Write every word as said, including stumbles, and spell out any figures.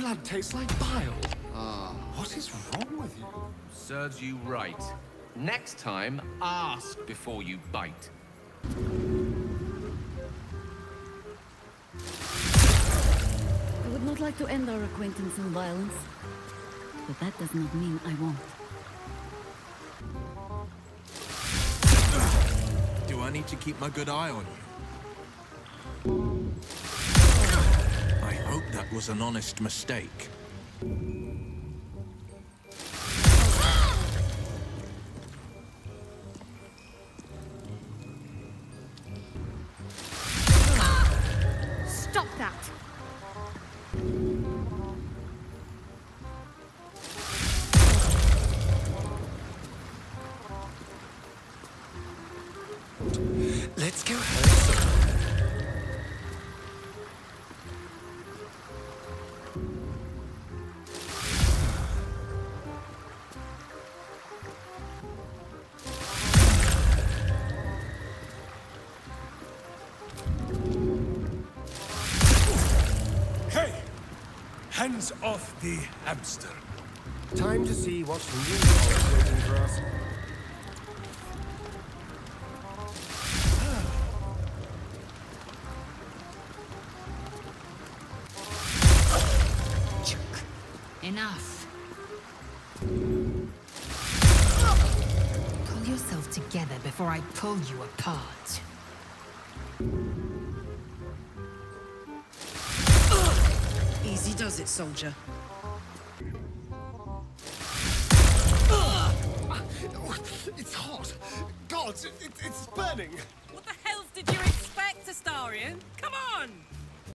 blood tastes like bile. Ah, what is wrong with you? Serves you right. Next time, ask before you bite. I would not like to end our acquaintance in violence, but that does not mean I won't. Do I need to keep my good eye on you? I hope that was an honest mistake. Stop that! Let's go herd some. Hey! Hands off the hamster. Time to see what's really waiting for us. Enough. Pull yourself together before I pull you apart. Easy does it, soldier. It's hot. God, it, it's burning. What the hell did you expect, Astarion? Come on!